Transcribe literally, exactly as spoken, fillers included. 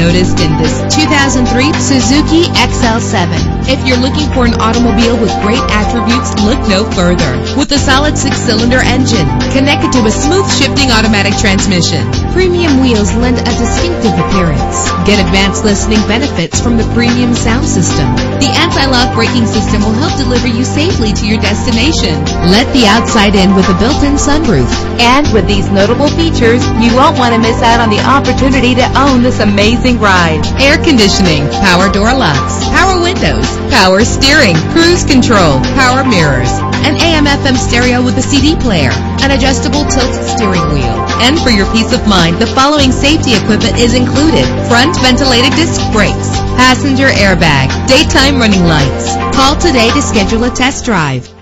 noticed in this two thousand three Suzuki X L seven. If you're looking for an automobile with great attributes, look no further. With a solid six-cylinder engine connected to a smooth shifting automatic transmission, premium wheels lend a distinctive appearance. Get advanced listening benefits from the premium sound system. The anti-lock braking system will help deliver you safely to your destination. Let the outside in with a built-in sunroof. And with these notable features, you won't want to miss out on the opportunity to own this amazing ride. Air conditioning, power door locks, power windows, power steering, cruise control, power mirrors, an A M F M stereo with a C D player, an adjustable tilt steering wheel. And for your peace of mind, the following safety equipment is included: front ventilated disc brakes, passenger airbag, daytime running lights. Call today to schedule a test drive.